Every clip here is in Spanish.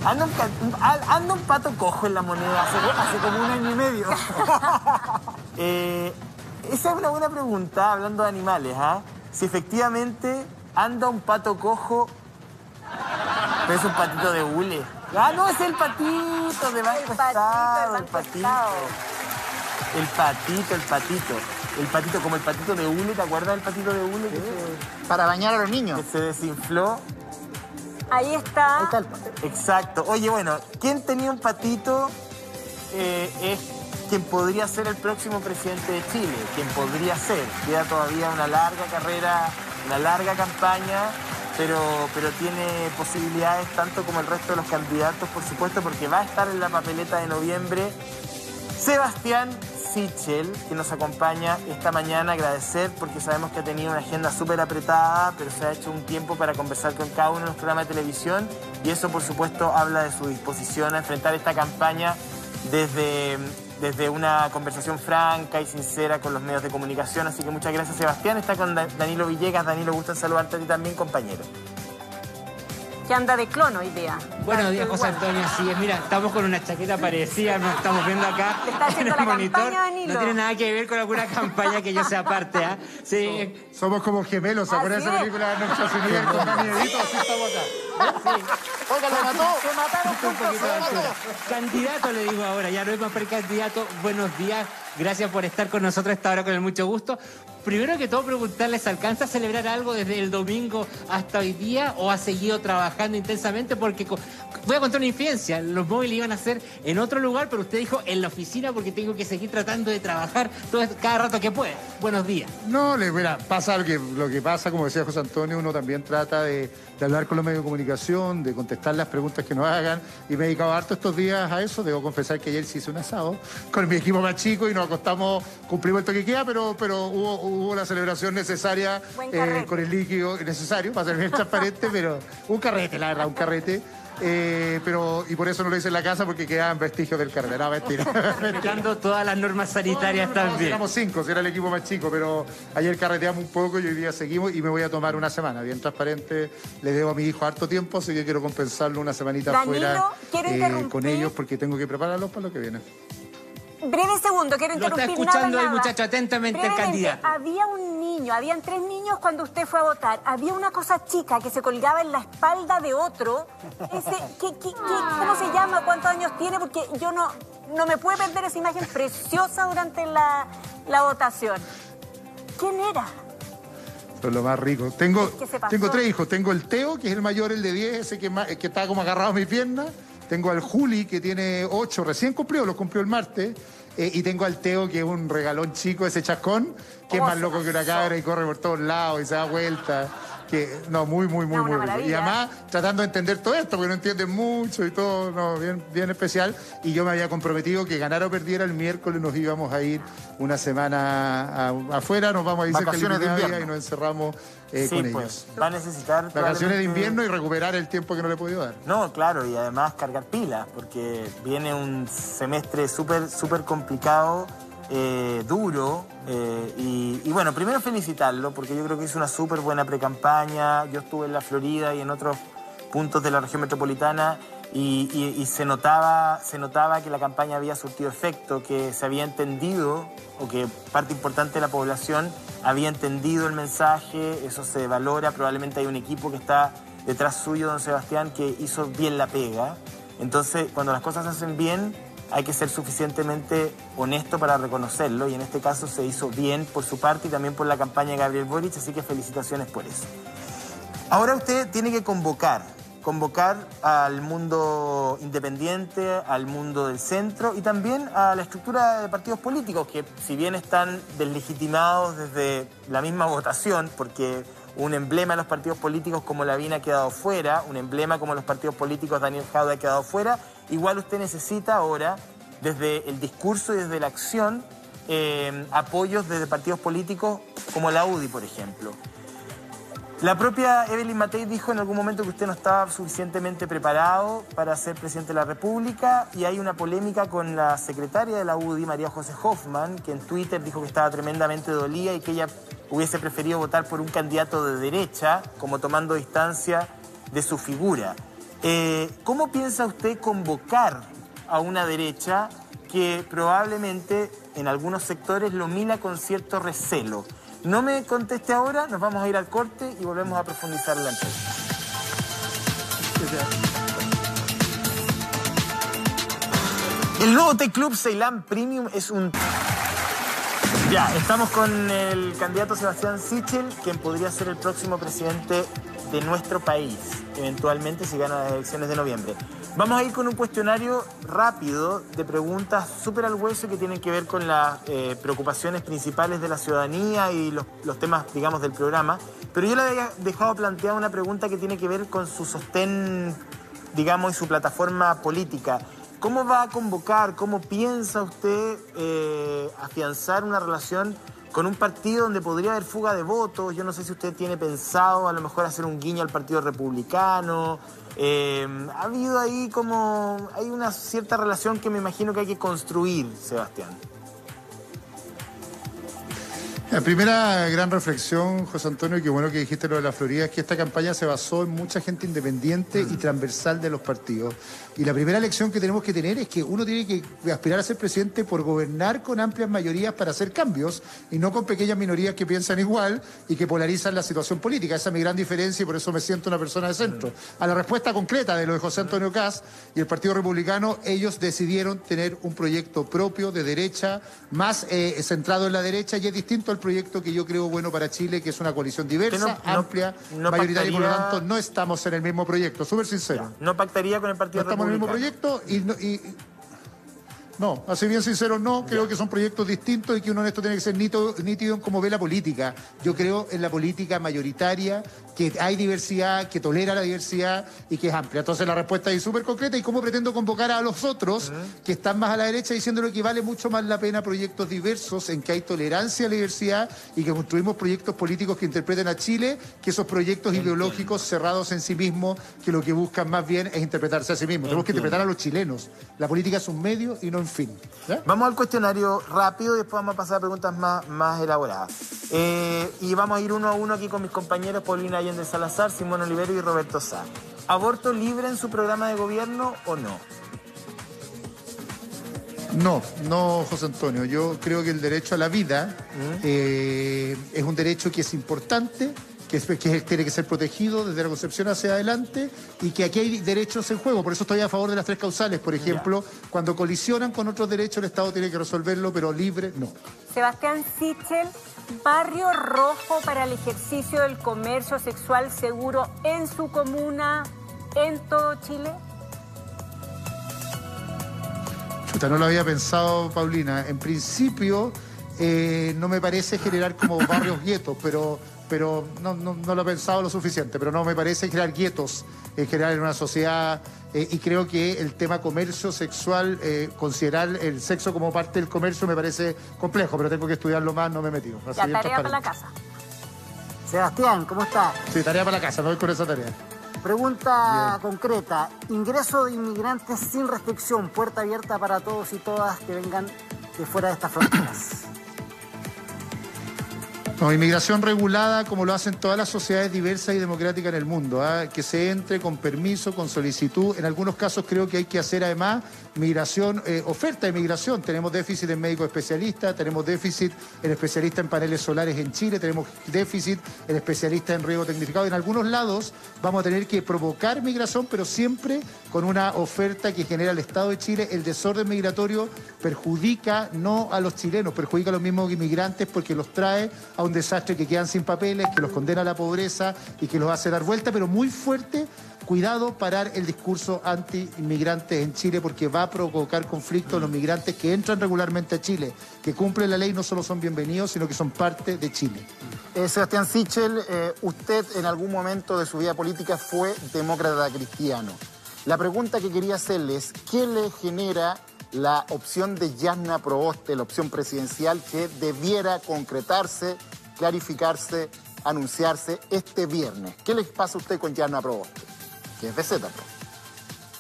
Anda un pato cojo en la moneda hace como 1 año y medio. Esa es una buena pregunta, hablando de animales, ¿ah? Si efectivamente anda un pato cojo, pero es un patito de hule. Ah, no, es el patito de Banco Estado, el patito. El patito, como el patito de hule, ¿te acuerdas del patito de hule? Para bañar a los niños. Que se desinfló. Ahí está. Ahí está el pato. Exacto. Oye, bueno, ¿quién tenía un patito? Es quien podría ser el próximo presidente de Chile. Quien podría ser. Queda todavía una larga carrera, una larga campaña, pero tiene posibilidades tanto como el resto de los candidatos, por supuesto, porque va a estar en la papeleta de noviembre Sebastián Sichel, que nos acompaña esta mañana. Agradecer porque sabemos que ha tenido una agenda súper apretada, pero se ha hecho un tiempo para conversar con cada uno de los programas de televisión y eso, por supuesto, habla de su disposición a enfrentar esta campaña desde una conversación franca y sincera con los medios de comunicación. Así que muchas gracias, Sebastián. Está con Danilo Villegas. Danilo, gusto en saludarte a ti también, compañero. Que anda de clon hoy día. Buenos días, José Antonio. Así es, mira, estamos con una chaqueta parecida, nos estamos viendo acá en el monitor. No tiene nada que ver con alguna campaña que yo sea parte, ¿ah? Sí. Somos como gemelos, ¿se acuerdan de esa película de Arnold Schwarzenegger con Danny DeVito? Así estamos acá. Sí. Oiga, lo mató. Se mataron juntos. Candidato, le digo ahora, ya no es más precandidato. Buenos días, gracias por estar con nosotros a esta hora con el mucho gusto. Primero que todo, preguntarles, ¿se alcanza a celebrar algo desde el domingo hasta hoy día o ha seguido trabajando intensamente? Porque voy a contar una infidencia, los móviles iban a ser en otro lugar, pero usted dijo en la oficina porque tengo que seguir tratando de trabajar cada rato que pueda. Buenos días. No, mira, pasa lo que pasa, como decía José Antonio, uno también trata de hablar con los medios de comunicación, de contestar las preguntas que nos hagan, y me he dedicado harto estos días a eso. Debo confesar que ayer sí hice un asado con mi equipo más chico y nos acostamos, cumplimos el toque de queda, pero hubo la celebración necesaria con el líquido necesario para ser bien transparente, pero un carrete, la verdad, un carrete. Y por eso no lo hice en la casa, porque quedaban vestigios del carrete. No, mentira. Respetando todas las normas sanitarias también. Éramos 5, si era el equipo más chico, pero ayer carreteamos un poco y hoy día seguimos y me voy a tomar una semana, bien transparente. Le debo a mi hijo harto tiempo, así que quiero compensarlo una semanita Danilo, afuera con ellos, porque tengo que prepararlos para lo que viene. Breve segundo, quiero interrumpir. Lo está escuchando nada. el muchacho atentamente, el candidato. Había un niño, habían 3 niños cuando usted fue a votar. Había una cosa chica que se colgaba en la espalda de otro. ¿Cómo se llama? ¿Cuántos años tiene? Porque yo no me puedo perder esa imagen preciosa durante la votación. ¿Quién era? Eso es lo más rico. Tengo 3 hijos. Tengo el Teo, que es el mayor, el de 10, ese que está como agarrado a mi pierna. Tengo al Juli, que tiene 8, recién cumplió, lo cumplió el martes. Y tengo al Teo, que es un regalón chico, ese chascón, que es más loco que una cabra y corre por todos lados y se da vuelta. Muy rico. Y además, tratando de entender todo esto, porque no entienden mucho y todo, bien especial. Y yo me había comprometido que ganara o perdiera, el miércoles nos íbamos a ir una semana afuera, nos vamos a ir vacaciones de invierno y nos encerramos con ellos. Va a necesitar vacaciones de invierno y recuperar el tiempo que no le he podido dar. No, claro, y además cargar pilas, porque viene un semestre súper complicado, duro, y bueno, primero felicitarlo, porque yo creo que hizo una súper buena precampaña. Yo estuve en la Florida y en otros puntos de la región metropolitana y se notaba que la campaña había surtido efecto, que se había entendido, o que parte importante de la población había entendido el mensaje. Eso se valora. Probablemente hay un equipo que está detrás suyo, don Sebastián, que hizo bien la pega. Entonces, cuando las cosas se hacen bien, hay que ser suficientemente honesto para reconocerlo, y en este caso se hizo bien por su parte y también por la campaña de Gabriel Boric, así que felicitaciones por eso. Ahora usted tiene que convocar al mundo independiente, al mundo del centro y también a la estructura de partidos políticos, que si bien están deslegitimados desde la misma votación, porque un emblema de los partidos políticos como Lavín ha quedado fuera, un emblema como los partidos políticos Daniel Jadwe ha quedado fuera, igual usted necesita ahora, desde el discurso y desde la acción, apoyos desde partidos políticos como la UDI, por ejemplo. La propia Evelyn Matei dijo en algún momento que usted no estaba suficientemente preparado para ser presidente de la República, y hay una polémica con la secretaria de la UDI, María José Hoffman, que en Twitter dijo que estaba tremendamente dolida y que ella hubiese preferido votar por un candidato de derecha, como tomando distancia de su figura. ¿Cómo piensa usted convocar a una derecha que probablemente en algunos sectores lo mira con cierto recelo? No me conteste ahora, nos vamos a ir al corte y volvemos a profundizar en la entrevista. El nuevo T-Club Ceilán Premium es un... Ya, estamos con el candidato Sebastián Sichel, quien podría ser el próximo presidente de nuestro país, eventualmente si gana las elecciones de noviembre. Vamos a ir con un cuestionario rápido de preguntas súper al hueso que tienen que ver con las preocupaciones principales de la ciudadanía y los temas, digamos, del programa. Pero yo le había dejado planteada una pregunta que tiene que ver con su sostén, digamos, y su plataforma política. ¿Cómo va a convocar, cómo piensa usted afianzar una relación con un partido donde podría haber fuga de votos? Yo no sé si usted tiene pensado a lo mejor hacer un guiño al Partido Republicano. Ha habido ahí como... hay una cierta relación que me imagino que hay que construir, Sebastián. La primera gran reflexión, José Antonio, y qué bueno que dijiste lo de la Florida, es que esta campaña se basó en mucha gente independiente y transversal de los partidos. Y la primera lección que tenemos que tener es que uno tiene que aspirar a ser presidente por gobernar con amplias mayorías para hacer cambios y no con pequeñas minorías que piensan igual y que polarizan la situación política. Esa es mi gran diferencia y por eso me siento una persona de centro. A la respuesta concreta de lo de José Antonio Kast y el Partido Republicano, ellos decidieron tener un proyecto propio de derecha, más centrado en la derecha, y es distinto al proyecto que yo creo bueno para Chile, que es una coalición diversa, amplia, mayoritaria, y por lo tanto no estamos en el mismo proyecto, súper sincero. ¿No pactaría con el Partido Republicano? En el mismo proyecto no, así bien sincero, no, creo que son proyectos distintos y que uno en esto tiene que ser nítido en cómo ve la política. Yo creo en la política mayoritaria, que hay diversidad, que tolera la diversidad y que es amplia. Entonces la respuesta es súper concreta. ¿Y cómo pretendo convocar a los otros que están más a la derecha diciéndole que vale mucho más la pena proyectos diversos en que hay tolerancia a la diversidad y que construimos proyectos políticos que interpreten a Chile, que esos proyectos ideológicos cerrados en sí mismos, que lo que buscan más bien es interpretarse a sí mismos? Tenemos que interpretar a los chilenos. La política es un medio y no un fin. ¿Ya? Vamos al cuestionario rápido y después vamos a pasar a preguntas más elaboradas. Y vamos a ir uno a uno aquí con mis compañeros Paulina Allende Salazar, Simón Olivero y Roberto Sá. ¿Aborto libre en su programa de gobierno o no? No, José Antonio. Yo creo que el derecho a la vida es un derecho que es importante, que tiene que ser protegido desde la concepción hacia adelante y que aquí hay derechos en juego. Por eso estoy a favor de las tres causales. Por ejemplo, cuando colisionan con otros derechos, el Estado tiene que resolverlo, pero libre no. Sebastián Sichel, barrio rojo para el ejercicio del comercio sexual seguro en su comuna, en todo Chile. Chuta, no lo había pensado, Paulina. En principio, no me parece generar como barrios guetos, pero no lo he pensado lo suficiente, pero no me parece crear guetos en general en una sociedad, y creo que el tema comercio sexual, considerar el sexo como parte del comercio me parece complejo, pero tengo que estudiarlo más, no me he metido. Ya, tarea para la casa. Sebastián, ¿cómo está? Sí, tarea para la casa, me voy con esa tarea. Pregunta concreta. Ingreso de inmigrantes sin restricción, puerta abierta para todos y todas que vengan de fuera de estas fronteras. No, inmigración regulada como lo hacen todas las sociedades diversas y democráticas en el mundo, que se entre con permiso, con solicitud. En algunos casos creo que hay que hacer además migración, oferta de migración. Tenemos déficit en médicos especialistas, tenemos déficit en especialistas en paneles solares en Chile, tenemos déficit en especialistas en riego tecnificado. En algunos lados vamos a tener que provocar migración, pero siempre con una oferta que genera el Estado de Chile. El desorden migratorio perjudica no a los chilenos, perjudica a los mismos inmigrantes porque los trae a un desastre, que quedan sin papeles, que los condena a la pobreza y que los hace dar vuelta, pero muy fuerte. Cuidado, parar el discurso anti-inmigrantes en Chile, porque va a provocar conflictos. Los migrantes que entran regularmente a Chile, que cumplen la ley, no solo son bienvenidos, sino que son parte de Chile. Sebastián Sichel, usted en algún momento de su vida política fue demócrata cristiano. La pregunta que quería hacerle es, ¿qué le genera la opción de Jasna Proboste, la opción presidencial que debiera concretarse, clarificarse, anunciarse este viernes? ¿Qué les pasa a usted con Jasna Proboste, que es de Z?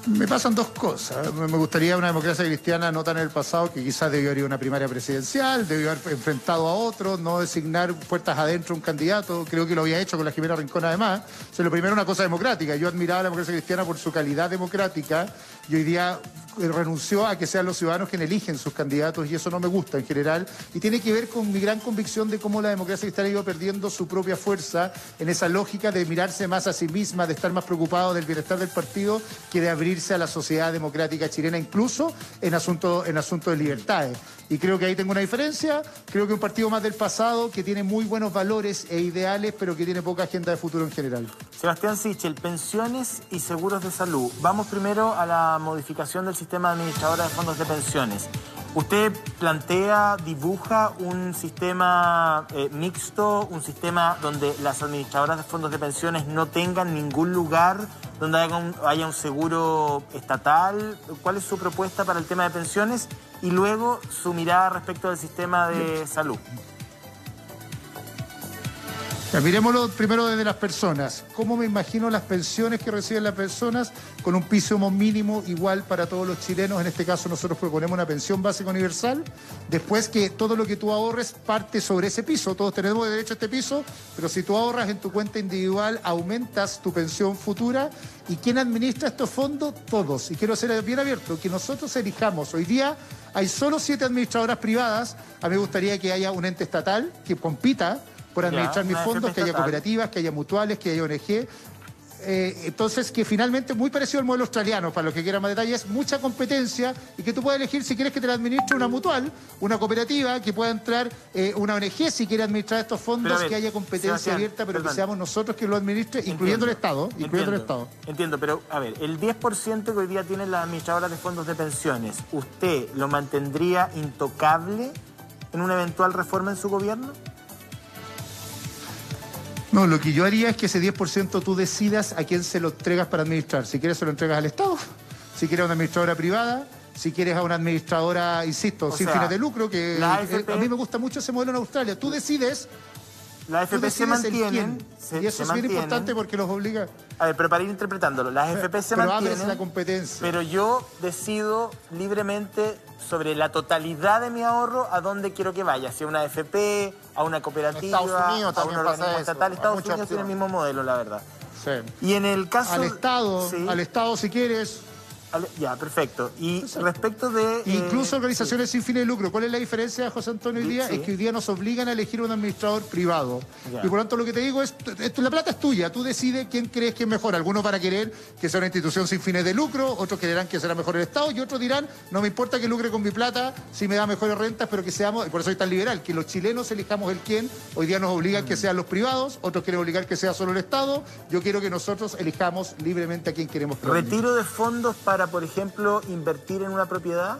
Me pasan dos cosas. Me gustaría una democracia cristiana no tan en el pasado, que quizás debió haber una primaria presidencial, debió haber enfrentado a otros, no designar puertas adentro un candidato. Creo que lo había hecho con la Jimena Rincón además. O sea, lo primero, una cosa democrática. Yo admiraba a la democracia cristiana por su calidad democrática y hoy día renunció a que sean los ciudadanos quienes eligen sus candidatos y eso no me gusta en general. Y tiene que ver con mi gran convicción de cómo la democracia cristiana ha ido perdiendo su propia fuerza en esa lógica de mirarse más a sí misma, de estar más preocupado del bienestar del partido que de abrirse a la sociedad democrática chilena, incluso en asuntos de libertades. Y creo que ahí tengo una diferencia. Creo que un partido más del pasado que tiene muy buenos valores e ideales, pero que tiene poca agenda de futuro en general. Sebastián Sichel, pensiones y seguros de salud. Vamos primero a la modificación del sistema administrador de fondos de pensiones. ¿Usted plantea, dibuja un sistema mixto, un sistema donde las administradoras de fondos de pensiones no tengan ningún lugar donde haya un seguro estatal? ¿Cuál es su propuesta para el tema de pensiones? Y luego su mirada respecto del sistema de salud. Ya, miremoslo primero desde las personas. ¿Cómo me imagino las pensiones que reciben las personas con un piso mínimo igual para todos los chilenos? En este caso nosotros proponemos una pensión básica universal. Después que todo lo que tú ahorres parte sobre ese piso. Todos tenemos derecho a este piso, pero si tú ahorras en tu cuenta individual, aumentas tu pensión futura. ¿Y quién administra estos fondos? Todos. Y quiero ser bien abierto, que nosotros elijamos. Hoy día hay solo 7 administradoras privadas. A mí me gustaría que haya un ente estatal que compita por administrar mis fondos, que haya cooperativas, que haya mutuales, que haya ONG. Entonces, que finalmente, muy parecido al modelo australiano, para los que quieran más detalles, mucha competencia y que tú puedas elegir si quieres que te la administre una mutual, una cooperativa, que pueda entrar una ONG si quiere administrar estos fondos, que haya competencia abierta, pero que seamos nosotros quien lo administre, incluyendo el Estado. Entiendo, pero a ver, el 10% que hoy día tienen las administradoras de fondos de pensiones, ¿usted lo mantendría intocable en una eventual reforma en su gobierno? No, lo que yo haría es que ese 10% tú decidas a quién se lo entregas para administrar. Si quieres se lo entregas al Estado, si quieres a una administradora privada, si quieres a una administradora, insisto, sin fines de lucro, que a mí me gusta mucho ese modelo en Australia. Tú decides... Las AFP se mantienen. Y eso es bien importante porque los obliga... A ver, pero para ir interpretándolo, las AFP se mantienen. Pero la competencia. Pero yo decido libremente sobre la totalidad de mi ahorro a dónde quiero que vaya. Si a una AFP, a una cooperativa, Estados Unidos a un organismo estatal. Estados Unidos tiene el mismo modelo, la verdad. Sí. Y en el caso... Al Estado si quieres... Ya, perfecto. Y respecto de... Incluso organizaciones sin fines de lucro. ¿Cuál es la diferencia, José Antonio, hoy día? Es que hoy día nos obligan a elegir un administrador privado. Y por lo tanto lo que te digo es, la plata es tuya. Tú decides quién crees que es mejor. Algunos van a querer que sea una institución sin fines de lucro, otros querrán que será mejor el Estado, y otros dirán, no me importa que lucre con mi plata, si me da mejores rentas, pero que seamos, y por eso soy tan liberal, que los chilenos elijamos el quién. Hoy día nos obligan que sean los privados, otros quieren obligar que sea solo el Estado. Yo quiero que nosotros elijamos libremente a quién queremos. ¿Retiro de fondos para, por ejemplo, invertir en una propiedad?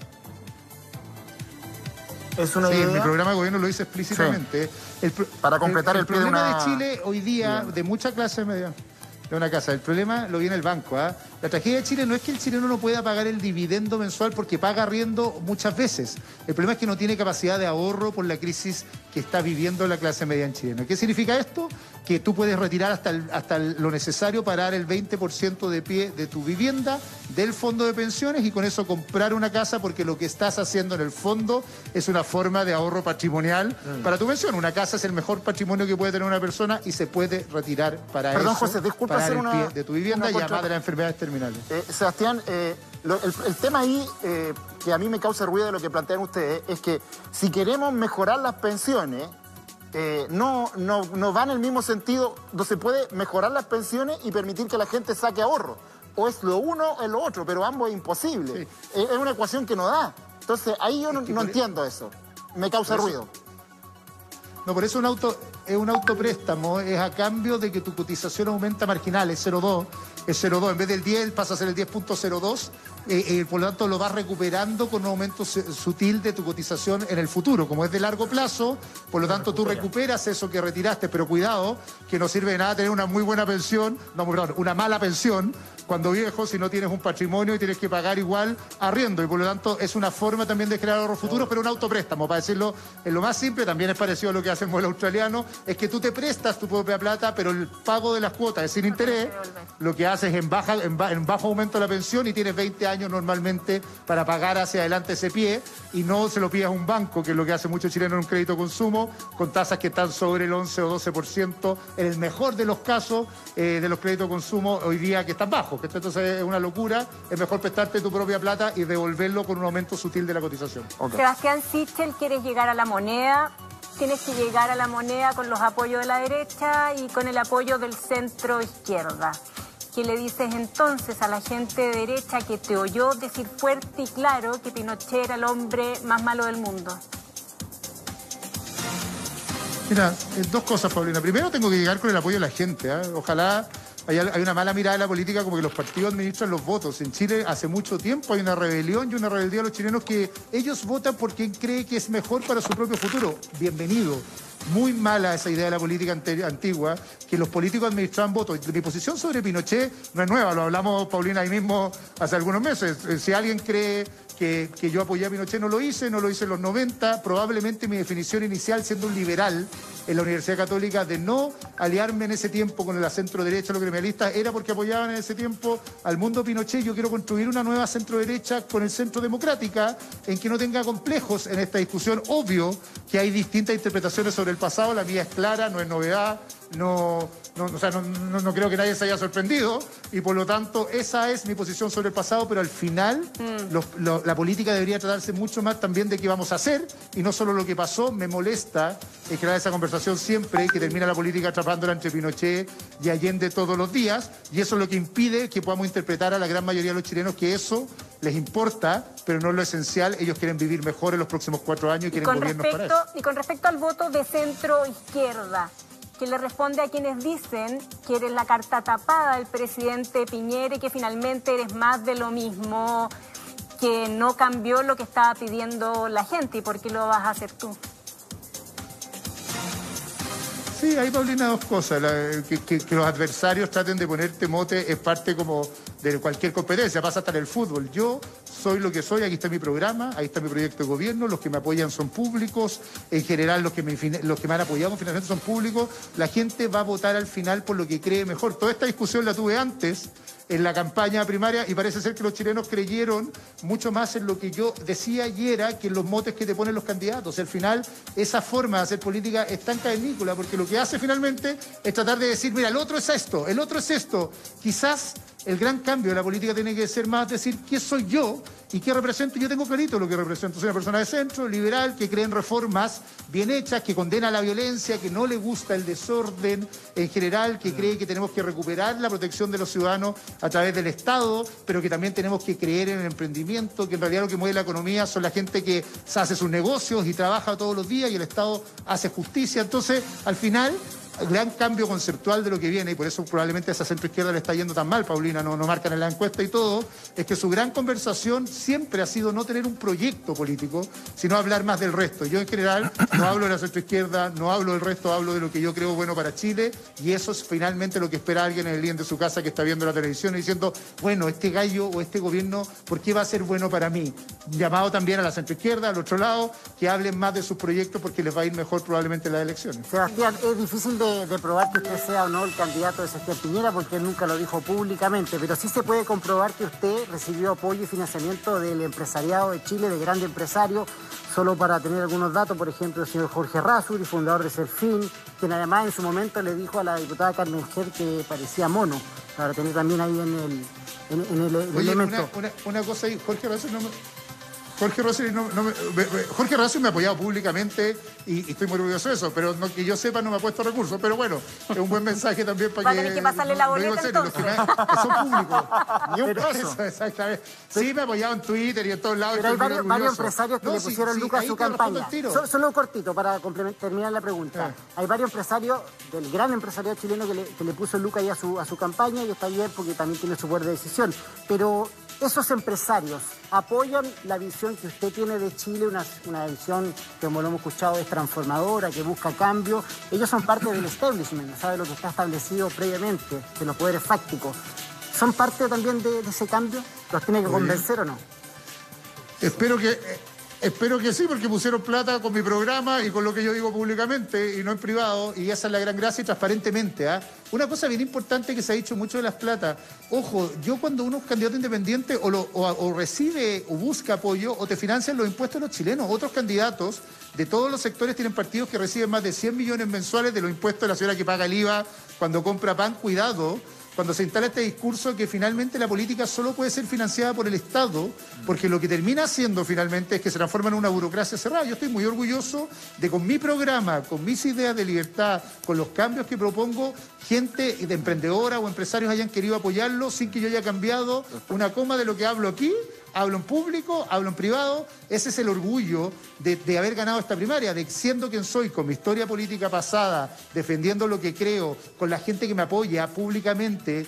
¿Es una idea? En mi programa de gobierno lo dice explícitamente. Sí. Para completar el problema de Chile hoy día, de mucha clase media, de una casa, el problema lo viene el banco. La tragedia de Chile no es que el chileno no pueda pagar el dividendo mensual porque paga arriendo muchas veces. El problema es que no tiene capacidad de ahorro por la crisis que está viviendo la clase media en Chile. ¿Qué significa esto? Que tú puedes retirar hasta lo necesario para dar el 20% de pie de tu vivienda del fondo de pensiones y con eso comprar una casa, porque lo que estás haciendo en el fondo es una forma de ahorro patrimonial para tu pensión. Una casa es el mejor patrimonio que puede tener una persona y se puede retirar para eso. Perdón, José, disculpa para hacer el pie de tu vivienda y además de las enfermedades terminales. Sebastián, el tema ahí que a mí me causa ruido de lo que plantean ustedes es que si queremos mejorar las pensiones, no va en el mismo sentido. No se puede mejorar las pensiones y permitir que la gente saque ahorro. O es lo uno o es lo otro, pero ambos es imposible. Sí. Es una ecuación que no da. Entonces, ahí yo no entiendo eso. Me causa ruido. No, por eso es un autopréstamo, es a cambio de que tu cotización aumenta marginal, es 0,2. Es 0,2, en vez del 10 pasa a ser el 10.02, por lo tanto lo vas recuperando con un aumento sutil de tu cotización en el futuro. Como es de largo plazo, por lo tanto tú recuperas eso que retiraste, pero cuidado, que no sirve de nada tener una muy buena pensión, una mala pensión, cuando viejo, si no tienes un patrimonio y tienes que pagar igual arriendo, y por lo tanto es una forma también de crear ahorros futuros, pero un autopréstamo, para decirlo en lo más simple, también es parecido a lo que hace el modelo australiano, es que tú te prestas tu propia plata, pero el pago de las cuotas es sin interés, lo que haces en bajo aumento de la pensión y tienes 20 años normalmente para pagar hacia adelante ese pie y no se lo pidas a un banco, que es lo que hace muchos chilenos en un crédito de consumo, con tasas que están sobre el 11 o 12%, en el mejor de los casos de los créditos de consumo hoy día que están bajos, que entonces es una locura, es mejor prestarte tu propia plata y devolverlo con un aumento sutil de la cotización. Okay. Sebastián Sichel, ¿quieres llegar a la moneda? Tienes que llegar a la moneda con los apoyos de la derecha y con el apoyo del centro izquierda. ¿Qué le dices entonces a la gente de derecha que te oyó decir fuerte y claro que Pinochet era el hombre más malo del mundo? Mira, dos cosas, Paulina. Primero, tengo que llegar con el apoyo de la gente. Ojalá hay una mala mirada de la política, como que los partidos administran los votos. En Chile hace mucho tiempo hay una rebelión y una rebeldía de los chilenos que ellos votan por quien cree que es mejor para su propio futuro. Bienvenido. Muy mala esa idea de la política antigua, que los políticos administraban votos. Mi posición sobre Pinochet no es nueva, lo hablamos, Paulina, ahí mismo hace algunos meses. Si alguien cree que yo apoyé a Pinochet, no lo hice en los 90. Probablemente mi definición inicial, siendo un liberal en la Universidad Católica, de no aliarme en ese tiempo con la centro-derecha, los gremialistas, era porque apoyaban en ese tiempo al mundo Pinochet. Yo quiero construir una nueva centro-derecha con el centro democrática, en que no tenga complejos en esta discusión. Obvio que hay distintas interpretaciones sobre el pasado, la mía es clara, no es novedad, no creo que nadie se haya sorprendido y por lo tanto esa es mi posición sobre el pasado, pero al final la política debería tratarse mucho más también de qué vamos a hacer y no solo lo que pasó. Me molesta crear esa conversación siempre que termina la política atrapándola entre Pinochet y Allende todos los días, y eso es lo que impide que podamos interpretar a la gran mayoría de los chilenos que eso les importa, pero no es lo esencial. Ellos quieren vivir mejor en los próximos 4 años y quieren gobiernos para eso. Y con respecto al voto de centro-izquierda, que le responde a quienes dicen que eres la carta tapada del presidente Piñera y que finalmente eres más de lo mismo, que no cambió lo que estaba pidiendo la gente, ¿y por qué lo vas a hacer tú? Sí, ahí, Paulina, dos cosas. Que los adversarios traten de ponerte mote es parte como de cualquier competencia, pasa hasta en el fútbol. Yo soy lo que soy, aquí está mi programa, ahí está mi proyecto de gobierno, los que me apoyan son públicos, en general los que me han apoyado con financiamiento son públicos, la gente va a votar al final por lo que cree mejor. Toda esta discusión la tuve antes, en la campaña primaria, y parece ser que los chilenos creyeron mucho más en lo que yo decía y era que en los motes que te ponen los candidatos. Al final, esa forma de hacer política es tan cavernícola, porque lo que hace finalmente es tratar de decir, mira, el otro es esto, el otro es esto. Quizás el gran cambio de la política tiene que ser más decir qué soy yo y qué represento. Yo tengo clarito lo que represento. Soy una persona de centro, liberal, que cree en reformas bien hechas, que condena la violencia, que no le gusta el desorden en general, que cree que tenemos que recuperar la protección de los ciudadanos a través del Estado, pero que también tenemos que creer en el emprendimiento, que en realidad lo que mueve la economía son la gente que hace sus negocios y trabaja todos los días y el Estado hace justicia. Entonces, al final, gran cambio conceptual de lo que viene, y por eso probablemente a esa centroizquierda le está yendo tan mal, Paulina, no marcan en la encuesta y todo, es que su gran conversación siempre ha sido no tener un proyecto político, sino hablar más del resto. Yo en general no hablo de la centroizquierda, no hablo del resto, hablo de lo que yo creo bueno para Chile, y eso es finalmente lo que espera alguien en el living de su casa que está viendo la televisión y diciendo, bueno, este gallo o este gobierno, ¿por qué va a ser bueno para mí? Llamado también a la centroizquierda, al otro lado, que hablen más de sus proyectos porque les va a ir mejor probablemente en las elecciones. Sebastián, es difícil de probar que usted sea o no el candidato de Sebastián Piñera, porque él nunca lo dijo públicamente, pero sí se puede comprobar que usted recibió apoyo y financiamiento del empresariado de Chile, de grandes empresarios. Solo para tener algunos datos, por ejemplo, el señor Jorge Errázuriz, fundador de Serfín, quien además en su momento le dijo a la diputada Carmen Ger que parecía mono, para tener también ahí en el elemento. Una cosa ahí, Jorge Errázuriz Jorge Errázuriz me ha apoyado públicamente y estoy muy orgulloso de eso, pero no, que yo sepa no me ha puesto recursos, pero bueno, es un buen mensaje también para que... Va a tener que pasarle la boleta entonces. Que son públicos. Ni un peso. Eso, exactamente. Sí, me ha apoyado en Twitter y en todos lados. Pero hay varios empresarios que le pusieron lucas a su campaña. Solo un cortito para terminar la pregunta. Hay varios empresarios del gran empresariado chileno que le puso lucas ahí a su campaña, y está bien porque también tiene su poder de decisión. Pero esos empresarios apoyan la visión que usted tiene de Chile, una visión que, como lo hemos escuchado, es transformadora, que busca cambio. Ellos son parte del establishment, ¿sabe? Lo que está establecido previamente, de los poderes fácticos. ¿Son parte también de ese cambio? ¿Los tiene que convencer o no? Espero que... Espero que sí, porque pusieron plata con mi programa y con lo que yo digo públicamente y no en privado, y esa es la gran gracia y transparentemente. Una cosa bien importante que se ha dicho mucho de las platas. Ojo, yo cuando uno es candidato independiente o recibe o busca apoyo o te financian los impuestos de los chilenos, otros candidatos de todos los sectores tienen partidos que reciben más de 100 millones mensuales de los impuestos de la señora que paga el IVA cuando compra pan. Cuidado cuando se instala este discurso que finalmente la política solo puede ser financiada por el Estado, porque lo que termina haciendo finalmente es que se transforma en una burocracia cerrada. Yo estoy muy orgulloso de, con mi programa, con mis ideas de libertad, con los cambios que propongo, gente de emprendedora o empresarios hayan querido apoyarlo sin que yo haya cambiado una coma de lo que hablo aquí. Hablo en público, hablo en privado. Ese es el orgullo de haber ganado esta primaria, de siendo quien soy, con mi historia política pasada, defendiendo lo que creo, con la gente que me apoya públicamente,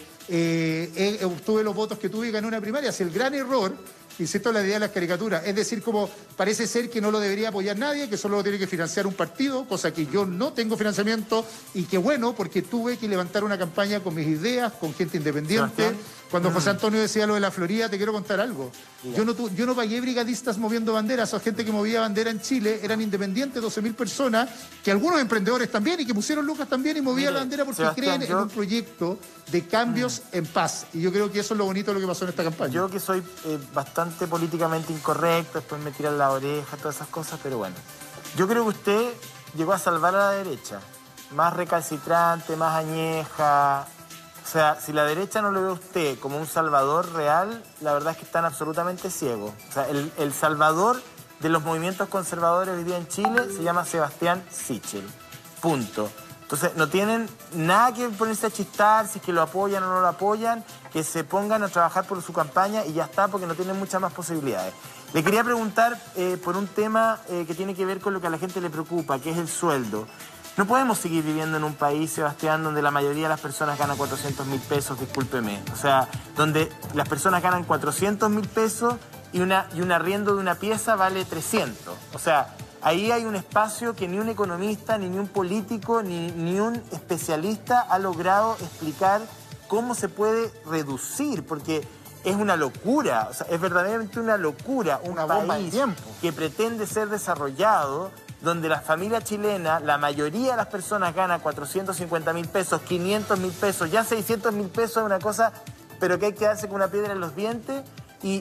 obtuve los votos que tuve y gané una primaria. Si el gran error, insisto en la idea de las caricaturas, es decir, como parece ser que no lo debería apoyar nadie, que solo lo tiene que financiar un partido, cosa que yo no tengo financiamiento, y que bueno, porque tuve que levantar una campaña con mis ideas, con gente independiente. Sebastián. Cuando José Antonio decía lo de la Florida, te quiero contar algo. Yo no pagué brigadistas moviendo banderas. Esa gente que movía bandera en Chile eran independientes, 12.000 personas, que algunos emprendedores también, y que pusieron lucas también y movían la bandera porque Sebastián, creen en un proyecto de cambios en paz. Y yo creo que eso es lo bonito de lo que pasó en esta campaña. Yo que soy bastante políticamente incorrecto, después me tiran la oreja, todas esas cosas, pero bueno. Yo creo que usted llegó a salvar a la derecha. Más recalcitrante, más añeja. O sea, si la derecha no lo ve a usted como un salvador real, la verdad es que están absolutamente ciegos. O sea, el salvador de los movimientos conservadores hoy día en Chile se llama Sebastián Sichel. Punto. Entonces, no tienen nada que ponerse a chistar si es que lo apoyan o no lo apoyan, que se pongan a trabajar por su campaña y ya está, porque no tienen muchas más posibilidades. Le quería preguntar por un tema que tiene que ver con lo que a la gente le preocupa, que es el sueldo. No podemos seguir viviendo en un país, Sebastián, donde la mayoría de las personas ganan 400.000 pesos, discúlpeme. O sea, donde las personas ganan 400.000 pesos y un arriendo de una pieza vale 300. O sea, ahí hay un espacio que ni un economista, ni un político, ni un especialista ha logrado explicar cómo se puede reducir, porque es una locura, o sea, es verdaderamente una locura. Una bomba de tiempo. Que pretende ser desarrollado, donde la familia chilena, la mayoría de las personas gana 450.000 pesos, 500.000 pesos, ya 600.000 pesos es una cosa, pero que hay que darse con una piedra en los dientes, y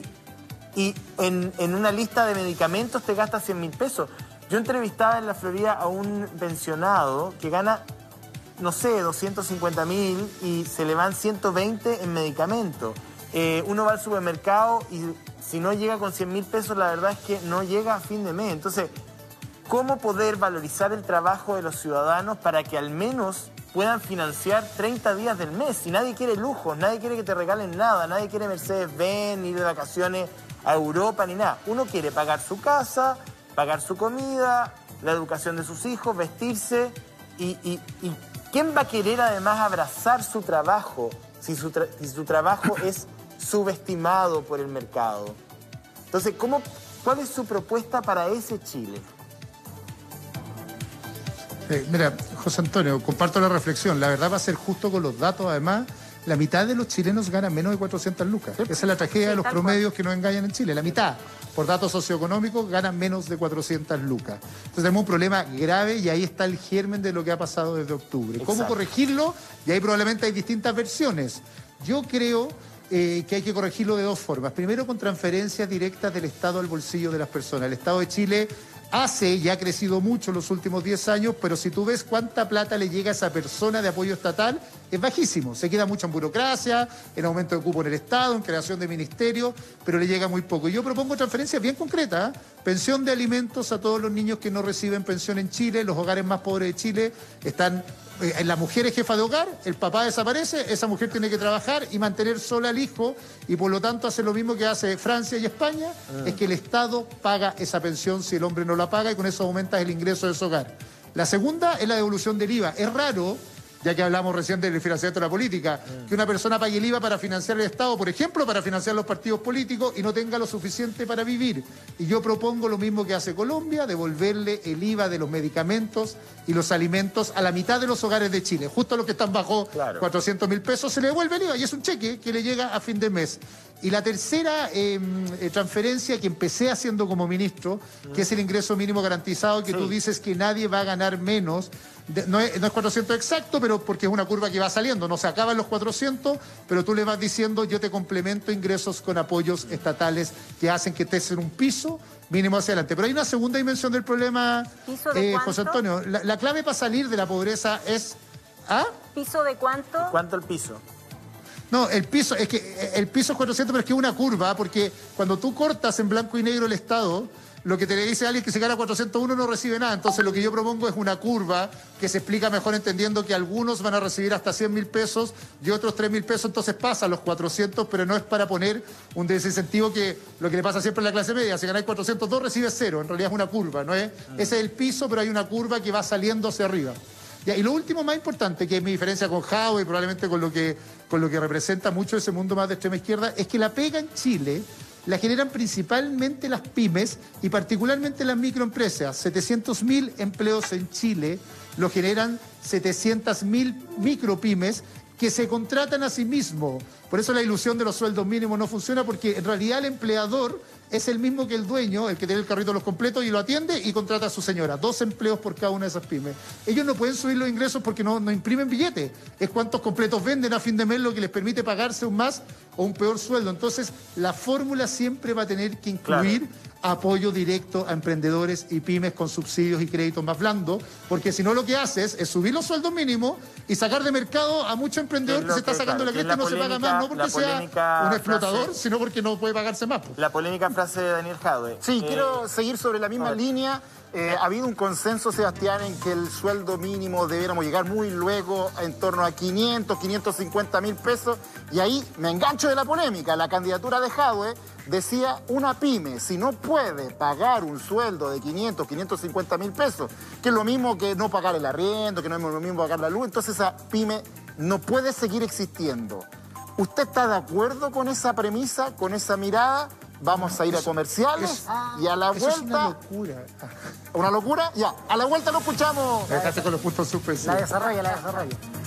en una lista de medicamentos te gastas 100.000 pesos. Yo entrevistaba en la Florida a un pensionado que gana, no sé, 250.000 y se le van 120 en medicamentos. Uno va al supermercado y si no llega con 100.000 pesos, la verdad es que no llega a fin de mes. Entonces, ¿cómo poder valorizar el trabajo de los ciudadanos para que al menos puedan financiar 30 días del mes? Si nadie quiere lujos, nadie quiere que te regalen nada, nadie quiere Mercedes-Benz, ir de vacaciones a Europa, ni nada. Uno quiere pagar su casa, pagar su comida, la educación de sus hijos, vestirse. ¿Y quién va a querer además abrazar su trabajo si su trabajo es subestimado por el mercado? Entonces, ¿cuál es su propuesta para ese Chile? Mira, José Antonio, comparto la reflexión. La verdad va a ser justo con los datos. Además, la mitad de los chilenos ganan menos de 400 lucas. Esa es la tragedia de los promedios que nos engañan en Chile. La mitad, por datos socioeconómicos, ganan menos de 400 lucas. Entonces tenemos un problema grave y ahí está el germen de lo que ha pasado desde octubre. ¿Cómo corregirlo? Y ahí probablemente hay distintas versiones. Yo creo que hay que corregirlo de dos formas. Primero, con transferencias directas del Estado al bolsillo de las personas. El Estado de Chile hace y ha crecido mucho en los últimos 10 años, pero si tú ves cuánta plata le llega a esa persona de apoyo estatal, es bajísimo. Se queda mucho en burocracia, en aumento de cupo en el Estado, en creación de ministerios, pero le llega muy poco. Y yo propongo transferencias bien concretas, pensión de alimentos a todos los niños que no reciben pensión en Chile. Los hogares más pobres de Chile están... La mujer es jefa de hogar, el papá desaparece, esa mujer tiene que trabajar y mantener sola al hijo, y por lo tanto hace lo mismo que hace Francia y España, es que el Estado paga esa pensión si el hombre no la paga, y con eso aumenta el ingreso de su hogar. La segunda es la devolución del IVA. Es raro, ya que hablamos recién del financiamiento de la política, que una persona pague el IVA para financiar el Estado, por ejemplo, para financiar los partidos políticos, y no tenga lo suficiente para vivir. Y yo propongo lo mismo que hace Colombia, devolverle el IVA de los medicamentos y los alimentos a la mitad de los hogares de Chile. Justo a los que están bajo 400.000 pesos se le devuelve el IVA, y es un cheque que le llega a fin de mes. Y la tercera transferencia que empecé haciendo como ministro, que es el ingreso mínimo garantizado, que tú dices que nadie va a ganar menos. No es 400 exacto, pero porque es una curva que va saliendo. No se acaban los 400, pero tú le vas diciendo, yo te complemento ingresos con apoyos estatales que hacen que estés en un piso mínimo hacia adelante. Pero hay una segunda dimensión del problema, José Antonio. La clave para salir de la pobreza es... ¿Ah? ¿Piso de cuánto? ¿Cuánto el piso? No, el piso, es que el piso es 400, pero es que es una curva, porque cuando tú cortas en blanco y negro el Estado, lo que te le dice a alguien que se gana 401 no recibe nada. Entonces lo que yo propongo es una curva que se explica mejor entendiendo que algunos van a recibir hasta 100.000 pesos y otros 3.000 pesos, entonces pasa a los 400, pero no es para poner un desincentivo que lo que le pasa siempre a la clase media. Si ganáis 402 recibes 0, en realidad es una curva, ¿no es? Ese es el piso, pero hay una curva que va saliendo hacia arriba. Y lo último más importante, que es mi diferencia con Jao y probablemente con lo que representa mucho ese mundo más de extrema izquierda, es que la pega en Chile la generan principalmente las pymes y particularmente las microempresas. 700.000 empleos en Chile lo generan 700.000 micropymes que se contratan a sí mismos. Por eso la ilusión de los sueldos mínimos no funciona, porque en realidad el empleador es el mismo que el dueño, el que tiene el carrito de los completos y lo atiende y contrata a su señora. 2 empleos por cada una de esas pymes. Ellos no pueden subir los ingresos porque no imprimen billetes. Es cuántos completos venden a fin de mes lo que les permite pagarse un más o un peor sueldo. Entonces, la fórmula siempre va a tener que incluir apoyo directo a emprendedores y pymes con subsidios y créditos más blandos, porque si no lo que haces es subir los sueldos mínimos y sacar de mercado a mucho emprendedor que se está sacando la cresta y no se paga más, no porque sea un explotador, sino porque no puede pagarse más. La polémica frase de Daniel Jadwe. Sí, quiero seguir sobre la misma línea. Ha habido un consenso, Sebastián, en que el sueldo mínimo debiéramos llegar muy luego en torno a 550.000 pesos. Y ahí me engancho de la polémica. La candidatura de Jadwe decía, una pyme, si no puede pagar un sueldo de 550.000 pesos, que es lo mismo que no pagar el arriendo, que no es lo mismo pagar la luz, entonces esa pyme no puede seguir existiendo. ¿Usted está de acuerdo con esa premisa, con esa mirada? Vamos a ir a comerciales y a la vuelta... Es una locura. ¿Una locura? Ya, a la vuelta lo escuchamos. Déjate con los puntos suspensivos. La desarrolla.